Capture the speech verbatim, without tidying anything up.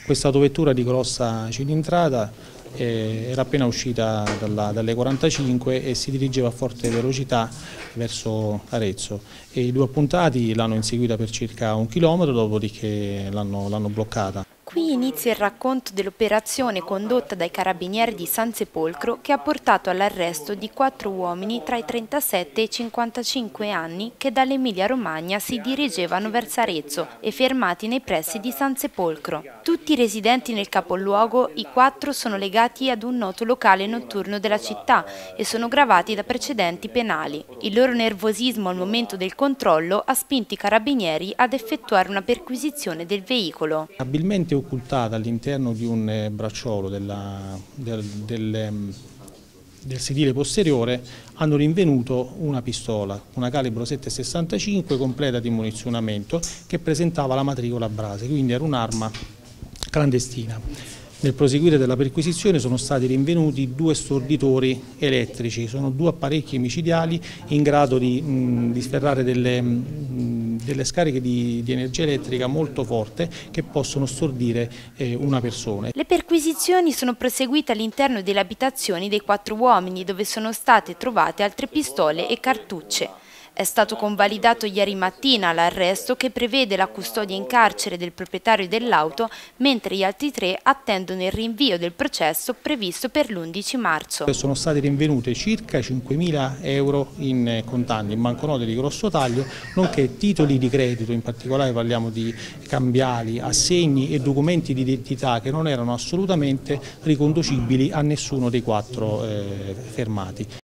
Questa autovettura di grossa cilindrata eh, era appena uscita dalla, dalle quarantacinque e si dirigeva a forte velocità verso Arezzo. E i due appuntati l'hanno inseguita per circa un chilometro, dopodiché l'hanno l'hanno bloccata. Qui inizia il racconto dell'operazione condotta dai carabinieri di San Sepolcro che ha portato all'arresto di quattro uomini tra i trentasette e i cinquantacinque anni che dall'Emilia Romagna si dirigevano verso Arezzo e fermati nei pressi di San Sepolcro. Tutti residenti nel capoluogo, i quattro sono legati ad un noto locale notturno della città e sono gravati da precedenti penali. Il loro nervosismo al momento del controllo ha spinto i carabinieri ad effettuare una perquisizione del veicolo. Abilmente occultata all'interno di un bracciolo della, del, del, del sedile posteriore hanno rinvenuto una pistola, una calibro sette virgola sessantacinque completa di munizionamento che presentava la matricola Brase, quindi era un'arma clandestina. Nel proseguire della perquisizione sono stati rinvenuti due storditori elettrici, sono due apparecchi micidiali in grado di, mh, di sferrare delle, mh, delle scariche di, di energia elettrica molto forte che possono stordire eh, una persona. Le perquisizioni sono proseguite all'interno delle abitazioni dei quattro uomini dove sono state trovate altre pistole e cartucce. È stato convalidato ieri mattina l'arresto che prevede la custodia in carcere del proprietario dell'auto, mentre gli altri tre attendono il rinvio del processo previsto per l'undici marzo. Sono state rinvenute circa cinquemila euro in contanti, in banconote di grosso taglio, nonché titoli di credito, in particolare parliamo di cambiali, assegni e documenti di identità che non erano assolutamente riconducibili a nessuno dei quattro eh, fermati.